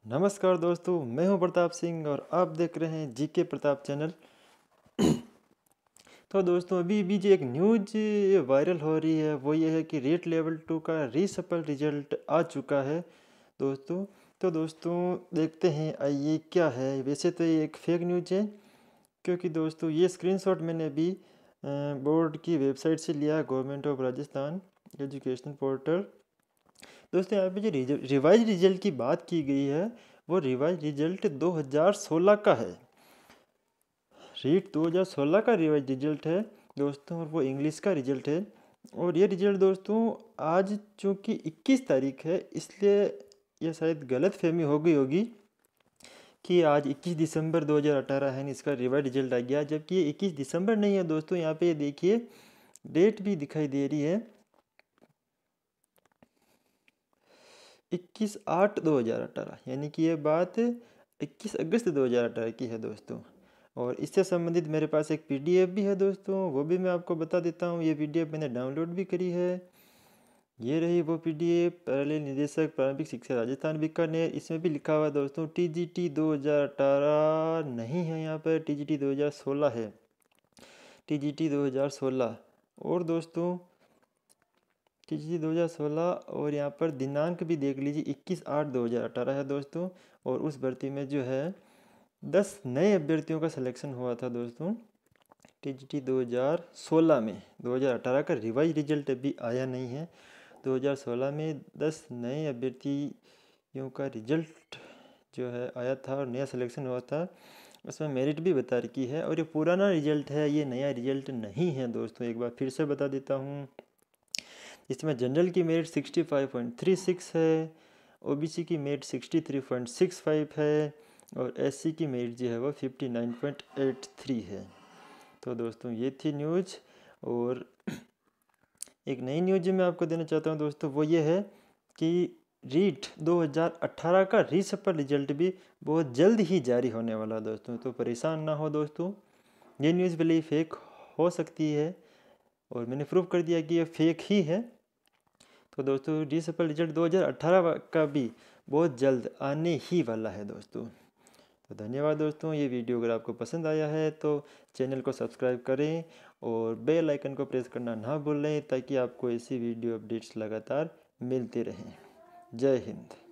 नमस्कार दोस्तों, मैं हूं प्रताप सिंह और आप देख रहे हैं जीके प्रताप चैनल। तो दोस्तों अभी जो एक न्यूज वायरल हो रही है वो ये है कि रीट लेवल 2 का रीसफल रिजल्ट आ चुका है दोस्तों। तो दोस्तों देखते हैं ये क्या है। वैसे तो ये एक फेक न्यूज है, क्योंकि दोस्तों ये स्क्रीनशॉट मैंने अभी बोर्ड की वेबसाइट से लिया, government of Rajasthan education portal. दोस्तों यहाँ पे जो रिवाइज रिजल्ट की बात की गई है वो रिवाइज रिजल्ट 2016 का है। रीट 2016 का रिवाइज रिजल्ट है दोस्तों, और वो इंग्लिश का रिजल्ट है। और ये रिजल्ट दोस्तों आज चूँकि 21 तारीख है, इसलिए ये शायद गलत फहमी हो गई होगी कि आज 21 दिसंबर 2018 है, इसका रिवाइज रिजल्ट आ गया, जबकि ये 21 दिसंबर नहीं है दोस्तों। यहाँ पे ये देखिए डेट भी दिखाई दे रही है 21/8/2018, यानी कि ये बात 21 अगस्त 2018 की है दोस्तों। और इससे संबंधित मेरे पास एक पीडीएफ भी है दोस्तों, वो भी मैं आपको बता देता हूँ। ये पीडीएफ मैंने डाउनलोड भी करी है। ये रही वो पीडीएफ, कार्यालय निदेशक प्रारंभिक शिक्षा राजस्थान बीकानेर। इसमें भी लिखा हुआ है दोस्तों टीजीटी 2018 नहीं है, यहाँ पर टीजीटी 2016 है, टीजीटी 2016। और दोस्तों टीजीटी 2016, और यहाँ पर दिनांक भी देख लीजिए 21/8/2018 है दोस्तों। और उस भर्ती में जो है 10 नए अभ्यर्थियों का सिलेक्शन हुआ था दोस्तों टीजीटी 2016 में। 2018 का रिवाइज रिजल्ट अभी आया नहीं है। 2016 में 10 नए अभ्यर्थियों का रिजल्ट जो है आया था और नया सिलेक्शन हुआ था। उसमें मेरिट भी बता रखी है, और ये पुराना रिजल्ट है, ये नया रिजल्ट नहीं है दोस्तों। एक बार फिर से बता देता हूँ। इसमें जनरल की मेरिट 65.36 है, ओबीसी की मेरिट 63.65 है, और एससी की मेरिट जो है वो 59.83 है। तो दोस्तों ये थी न्यूज़। और एक नई न्यूज़ जो मैं आपको देना चाहता हूँ दोस्तों वो ये है कि रीट 2018 का रीसफल रिजल्ट भी बहुत जल्द ही जारी होने वाला है दोस्तों। तो परेशान ना हो दोस्तों, ये न्यूज़ भले ही फेक हो सकती है, और मैंने प्रूव कर दिया कि ये फेक ही है। तो दोस्तों रीसफल रिजल्ट 2018 का भी बहुत जल्द आने ही वाला है दोस्तों। तो धन्यवाद दोस्तों। ये वीडियो अगर आपको पसंद आया है तो चैनल को सब्सक्राइब करें और बेल आइकन को प्रेस करना ना भूलें, ताकि आपको ऐसी वीडियो अपडेट्स लगातार मिलते रहें। जय हिंद।